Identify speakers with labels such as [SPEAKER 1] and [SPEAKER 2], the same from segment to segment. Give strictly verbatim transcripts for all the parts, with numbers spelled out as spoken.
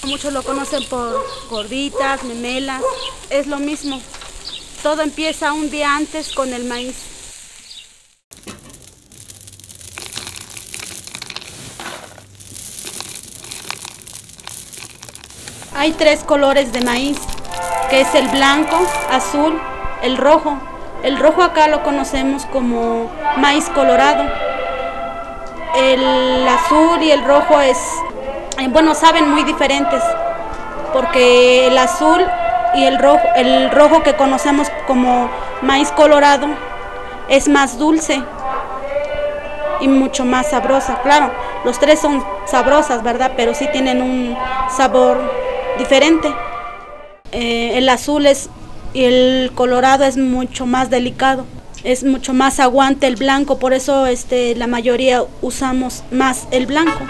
[SPEAKER 1] muchos lo conocen por gorditas, memelas, es lo mismo. Todo empieza un día antes con el maíz. Hay tres colores de maíz, que es el blanco, azul, el rojo. El rojo acá lo conocemos como maíz colorado. El azul y el rojo es, bueno, saben muy diferentes, porque el azul y el rojo, el rojo que conocemos como maíz colorado es más dulce y mucho más sabrosa. Claro, los tres son sabrosas, ¿verdad? Pero sí tienen un sabor diferente. Eh, el azul es, y el colorado es mucho más delicado, es mucho más aguante el blanco, por eso este, la mayoría usamos más el blanco.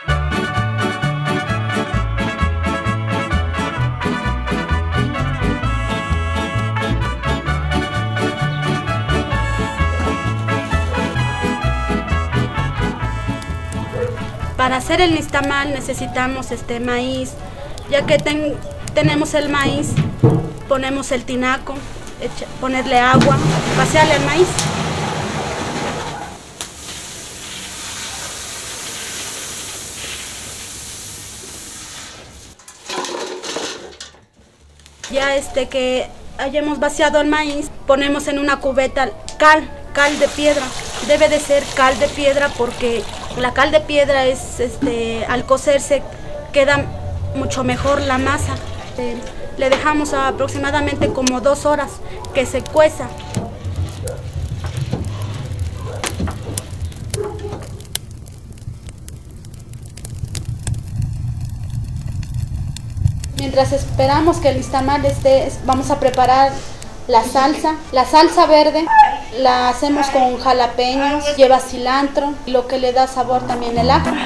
[SPEAKER 1] Para hacer el nixtamal necesitamos este maíz, ya que ten, tenemos el maíz, ponemos el tinaco, echa, ponerle agua, vaciarle el maíz. Ya este que hayamos vaciado el maíz, ponemos en una cubeta cal, cal de piedra. Debe de ser cal de piedra porque la cal de piedra es, este, al cocerse queda mucho mejor la masa. Eh, le dejamos aproximadamente como dos horas que se cueza. Mientras esperamos que el nixtamal esté, vamos a preparar la salsa. La salsa verde la hacemos con jalapeños, lleva cilantro, lo que le da sabor también el ajo.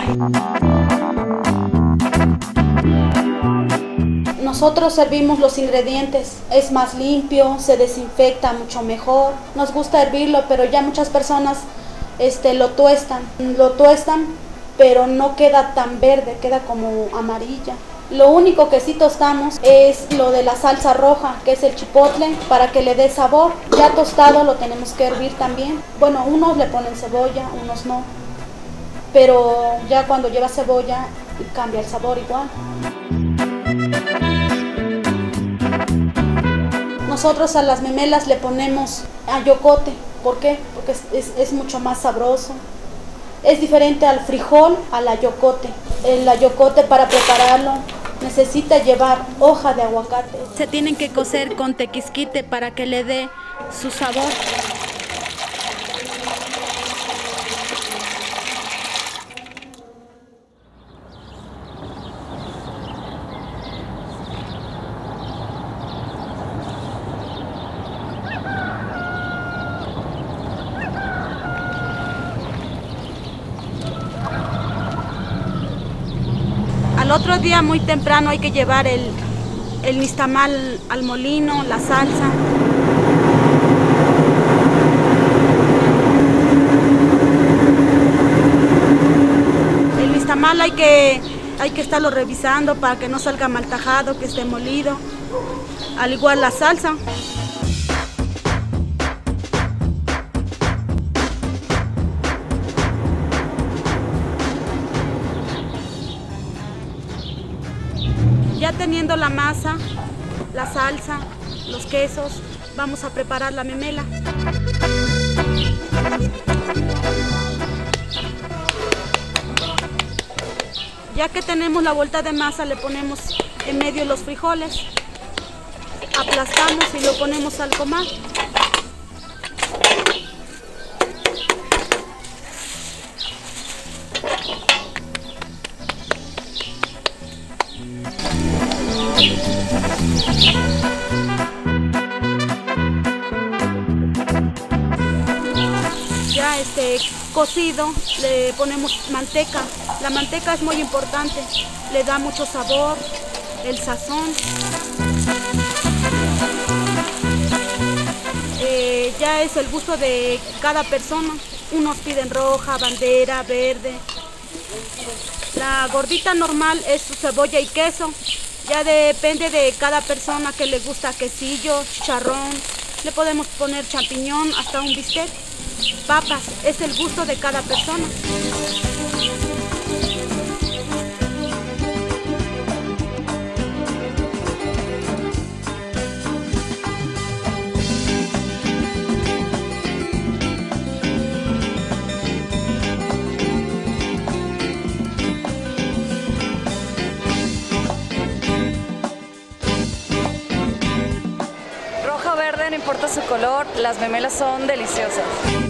[SPEAKER 1] Nosotros servimos los ingredientes, es más limpio, se desinfecta mucho mejor. Nos gusta hervirlo, pero ya muchas personas este, lo tuestan. Lo tuestan, pero no queda tan verde, queda como amarilla. Lo único que sí tostamos es lo de la salsa roja, que es el chipotle, para que le dé sabor. Ya tostado lo tenemos que hervir también. Bueno, unos le ponen cebolla, unos no. Pero ya cuando lleva cebolla cambia el sabor igual. Nosotros a las memelas le ponemos ayocote. ¿Por qué? Porque es, es, es mucho más sabroso. Es diferente al frijol, al ayocote. El ayocote, para prepararlo, necesita llevar hoja de aguacate. Se tienen que cocer con tequisquite para que le dé su sabor. Al otro día muy temprano hay que llevar el, el nixtamal al molino, la salsa. El nixtamal hay que, hay que estarlo revisando para que no salga mal tajado, que esté molido. Al igual la salsa. Ya teniendo la masa, la salsa, los quesos, vamos a preparar la memela. Ya que tenemos la vuelta de masa, le ponemos en medio los frijoles, aplastamos y lo ponemos al comal. Ya este cocido le ponemos manteca. La manteca es muy importante, le da mucho sabor, el sazón. Eh, ya es el gusto de cada persona. Unos piden roja, bandera, verde. La gordita normal es cebolla y queso. Ya depende de cada persona que le gusta quesillo, chicharrón. Le podemos poner champiñón, hasta un bistec. Papas, es el gusto de cada persona.
[SPEAKER 2] Roja o verde, no importa su color, las memelas son deliciosas.